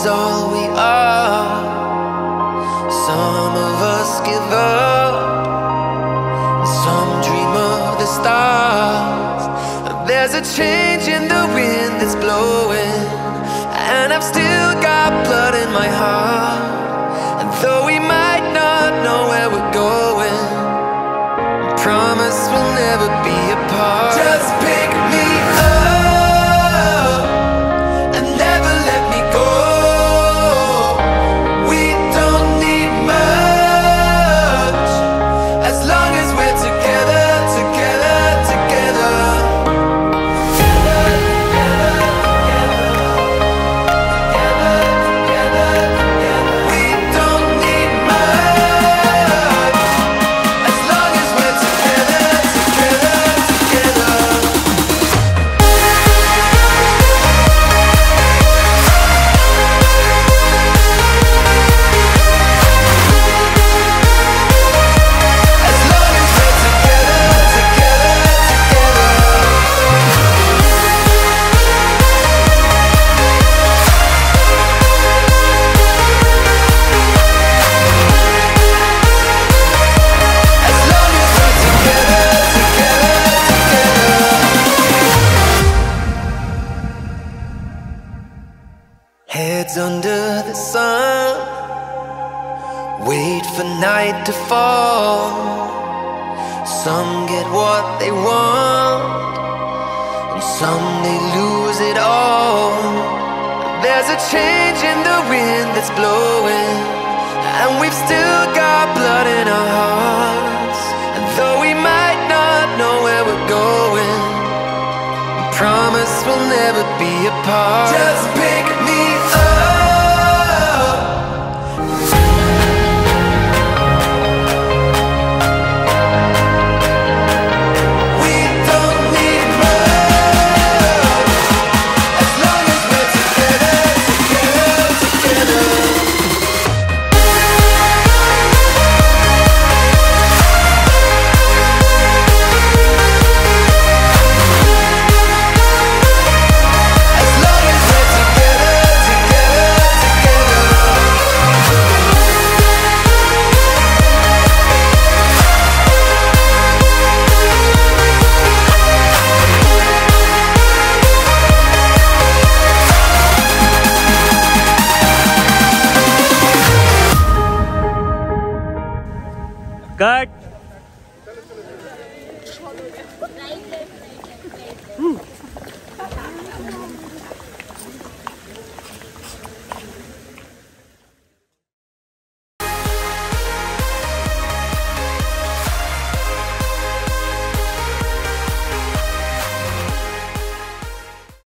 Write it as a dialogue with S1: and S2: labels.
S1: all we are. Some of us give up, some dream of the stars. There's a change in the wind that's blowing, and I've still got blood in my heart. And though we might not know where we're going, I promise we'll never be apart. Just pick me up and never let me go. We don't need much, as long as we're together, together, together. We don't need much, as long as we're together, together, together. As long as we're together, together, together. As long as we're together, together, together. Heads under the sun, wait for night to fall. Some get what they want, and some they lose it all. There's a change in the wind that's blowing, and we've still got blood in our hearts. And though we might not know where we're going, I promise we'll never be apart. Just pick me up. We don't need much, as long as we're together, together, together. As long as we're together, together, together.
S2: Cut.